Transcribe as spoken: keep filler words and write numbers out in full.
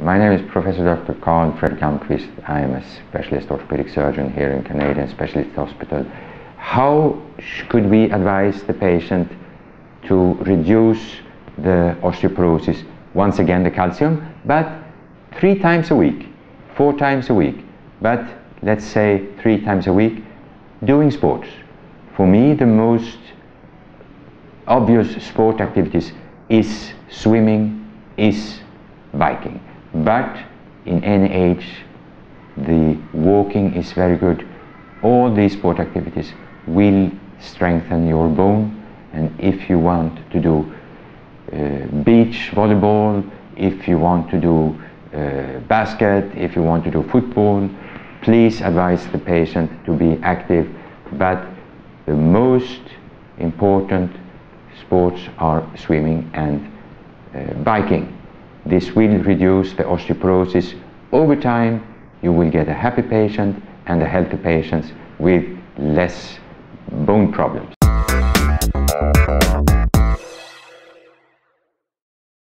My name is Professor Doctor Carl Fredrik Almqvist. I am a specialist orthopedic surgeon here in Canadian Specialist Hospital. How could we advise the patient to reduce the osteoporosis, once again the calcium, but three times a week, four times a week, but let's say three times a week, doing sports? For me, the most obvious sport activities is swimming, is biking. But in any age, the walking is very good. All these sport activities will strengthen your bone, and if you want to do uh, beach volleyball, if you want to do uh, basket, if you want to do football, please advise the patient to be active. But the most important sports are swimming and uh, biking. This will reduce the osteoporosis. Over time, you will get a happy patient and a healthy patient with less bone problems.